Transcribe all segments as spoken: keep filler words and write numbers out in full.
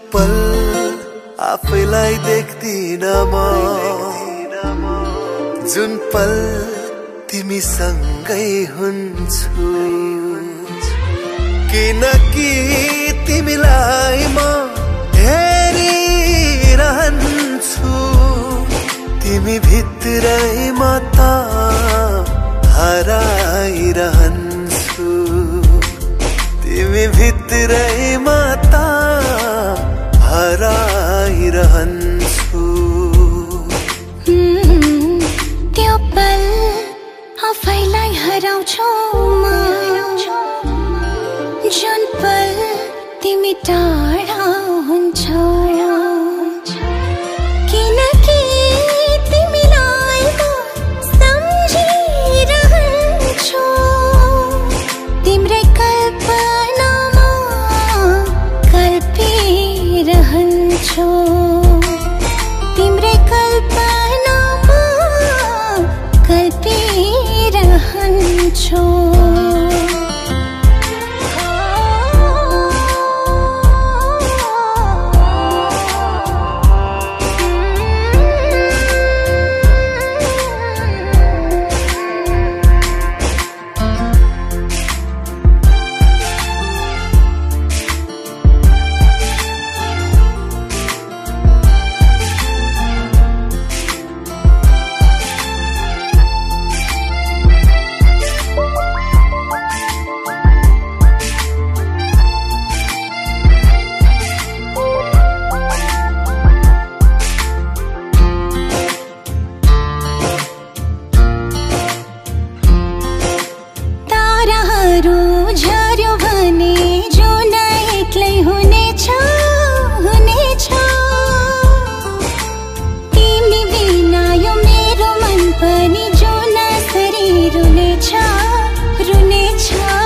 पल आफैलाई देख्दिन म, जुन पल तिमीसँगै हुन्छु। किनकि तिमीलाई म हेरिरहन्छु, तिमी भित्रै म त हराइरहन्छु, तिमी भित्रै म त हराइरहन्छु। त्यो पल आफैलाई हराउँछु म, जुन पल तिमी टाढा हुन्छौ। किनकि तिमीलाई म सम्झिरहन्छु, तिम्रै कल्पनामा कल्पिरहन्छु, तिम्रै कल्पनामा कल्पिरहन्छु। झर्यो भने जुन एक्लै हुनेछ हुनेछ, तिमी बिना यो मेरो मन पनि जुन शरीर रुनेछ रुनेछ।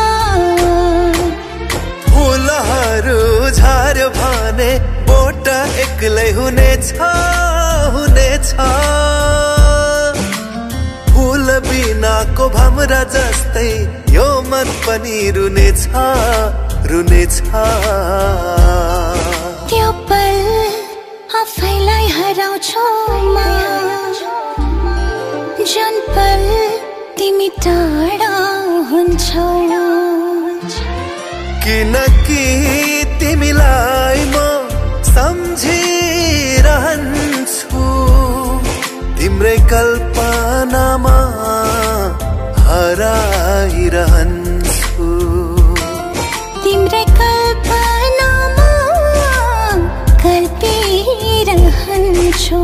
फुलहरू झर्यो भने बोट एक्लै हुनेछ हुनेछ, फूल बिनाको भमरा जस्तै यो मन पनि रुनेछ रुनेछ। त्यो पल आफैलाई हराउँछु म, जुन पल तिमी टाढा हुन्छौ। किनकि तिमीलाई म सम्झिरहन्छु, तिम्रै कल्पनामा हराइरहन्छु, तिम्रै कल्पनामा कल्पिरहन्छु।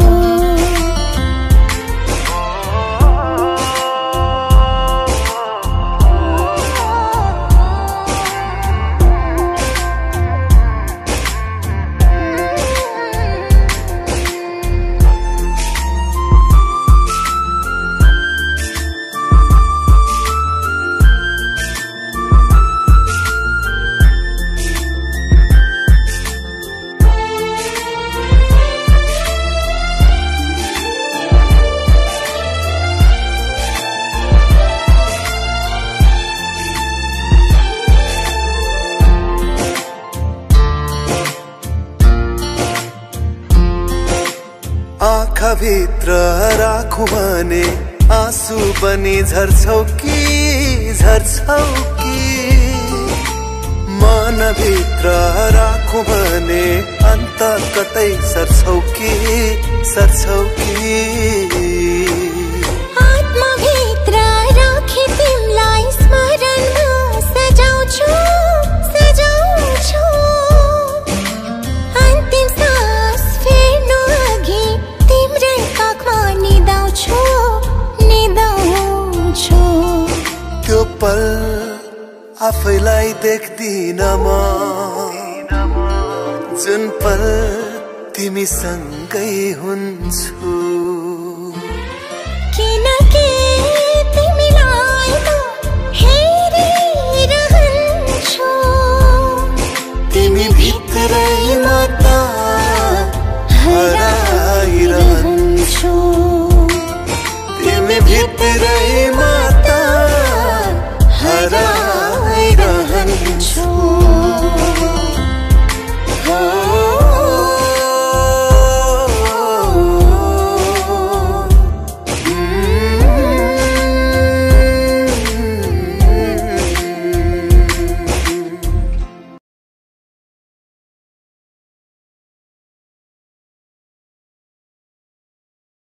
आँखा भित्र राखौं भने आँसु पनि झर्छौ कि झर्छौ कि, मन भित्र राखौं भने अन्त कतै सर्छौ कि सर्छौ कि। आत्मा भित्र राखी तिमीलाई स्मरणमा सजाउँछु सजाउँछु, अन्तिम सास फेर्नु अघि तिम्रै काखमा निदाउँछु निदाउँछु। त्यो पल आफैलाई देख्दिन म, जुन पल तिमीसँगै हुन्छु। किनकि तिमीलाई म हेरिरहन्छु, तिमी भित्रै म त हराइरहन्छु।